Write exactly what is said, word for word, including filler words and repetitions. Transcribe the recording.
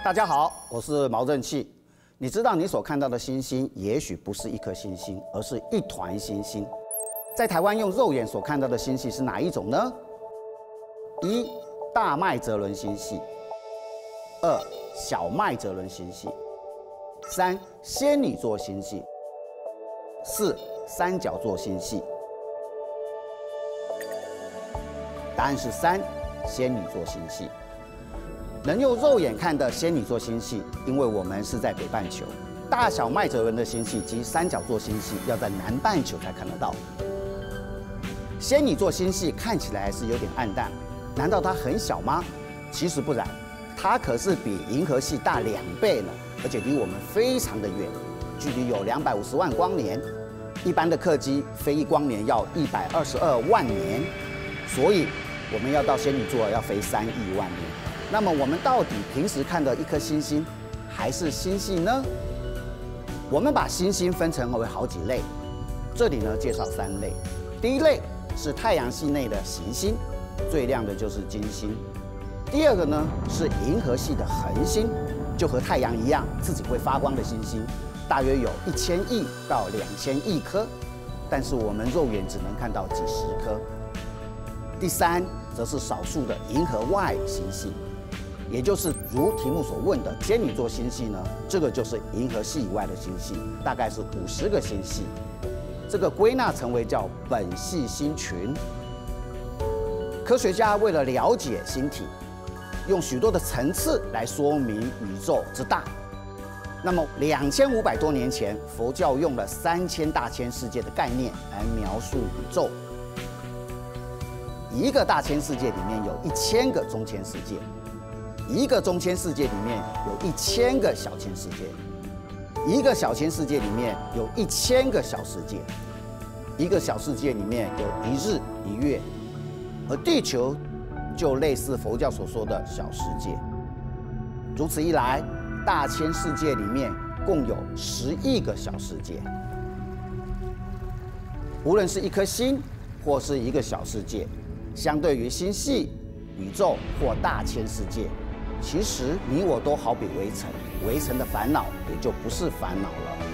大家好，我是毛正气。你知道你所看到的星星，也许不是一颗星星，而是一团星星。在台湾用肉眼所看到的星系是哪一种呢？一、大麦哲伦星系；二、小麦哲伦星系；三、仙女座星系；四、三角座星系。答案是三，仙女座星系。能用肉眼看的仙女座星系，因为我们是在北半球，大小麦哲伦的星系及三角座星系要在南半球才看得到。仙女座星系看起来还是有点暗淡，难道它很小吗？其实不然，它可是比银河系大两倍呢，而且离我们非常的远，距离有两百五十万光年。一般的客机飞一光年要一百二十二万年，所以我们要到仙女座要飞三亿万年。那么我们到底平时看的一颗星星还是星系呢？我们把星星分成为好几类，这里呢介绍三类。第一类是太阳系内的行星，最亮的就是金星。第二个呢是银河系的恒星，就和太阳一样自己会发光的星星，大约有一千亿到两千亿颗，但是我们肉眼只能看到几十颗。第三则是少数的银河外星系，也就是如题目所问的仙女座星系呢，这个就是银河系以外的星系，大概是五十个星系。这个归纳成为叫本系星群。科学家为了了解星体，用许多的层次来说明宇宙之大。那么两千五百多年前，佛教用了三千大千世界的概念来描述宇宙。一个大千世界里面有一千个中千世界，一个中千世界里面有一千个小千世界，一个小千世界里面有一千个小世界，一个小世界里面有一日一月，而地球就类似佛教所说的小世界。如此一来，大千世界里面共有十亿个小世界。无论是一颗星或是一个小世界，相对于星系、宇宙或大千世界，其实你我都好比微尘，微尘的烦恼也就不是烦恼了。